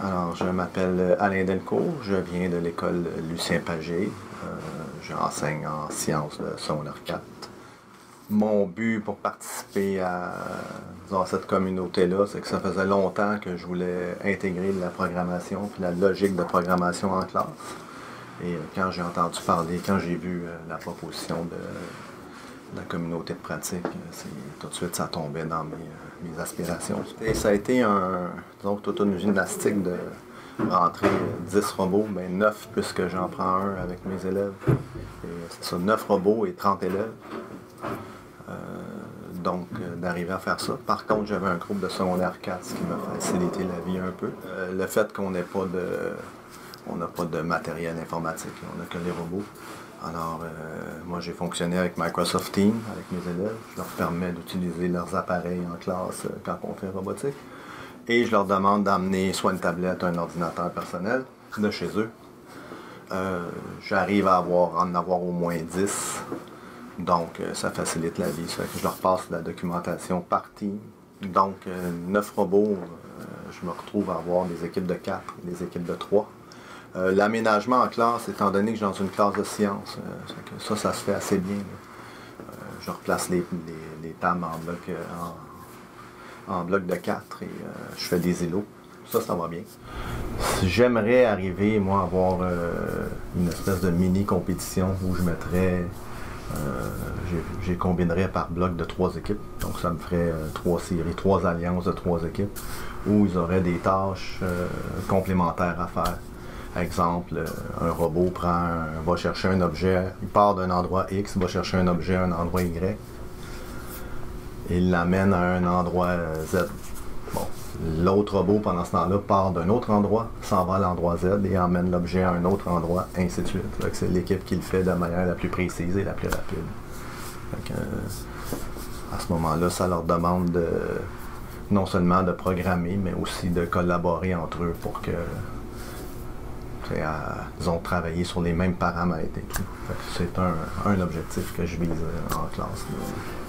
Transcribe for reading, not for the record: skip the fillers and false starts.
Alors, je m'appelle Alain Delcourt, je viens de l'école Lucien Pagé. J'enseigne en sciences de secondaire 4. Mon but pour participer à cette communauté-là, c'est que ça faisait longtemps que je voulais intégrer la programmation puis la logique de programmation en classe. Et quand j'ai entendu parler, quand j'ai vu la proposition de la communauté de pratique, tout de suite ça tombait dans mes aspirations. Et ça a été toute une gymnastique de rentrer 10 robots, mais 9 puisque j'en prends un avec mes élèves. C'est ça, 9 robots et 30 élèves. Donc, d'arriver à faire ça. Par contre, j'avais un groupe de secondaire 4, ce qui m'a facilité la vie un peu. Le fait qu'on n'a pas de matériel informatique, on n'a que les robots. Alors, moi, j'ai fonctionné avec Microsoft Teams, avec mes élèves. Je leur permets d'utiliser leurs appareils en classe quand on fait robotique. Et je leur demande d'amener soit une tablette, un ordinateur personnel de chez eux. J'arrive à en avoir au moins 10. Donc, ça facilite la vie. Ça fait que je leur passe la documentation par team. Donc, 9 robots, je me retrouve à avoir des équipes de 4 et des équipes de 3. L'aménagement en classe, étant donné que je suis dans une classe de sciences, ça se fait assez bien. Je replace les tables en bloc de 4 et je fais des îlots. Ça va bien. J'aimerais arriver, moi, à avoir une espèce de mini-compétition où je mettrais... j'ai combinerais par bloc de 3 équipes. Donc ça me ferait 3 séries, 3 alliances de 3 équipes où ils auraient des tâches complémentaires à faire. Exemple, un robot va chercher un objet, il part d'un endroit X, va chercher un objet à un endroit Y. Et il l'amène à un endroit Z. Bon, l'autre robot, pendant ce temps-là, part d'un autre endroit, s'en va à l'endroit Z et emmène l'objet à un autre endroit, ainsi de suite. C'est l'équipe qui le fait de manière la plus précise et la plus rapide. À ce moment-là, ça leur demande non seulement de programmer, mais aussi de collaborer entre eux pour que ils ont travaillé sur les mêmes paramètres et tout. C'est un objectif que je vise en classe.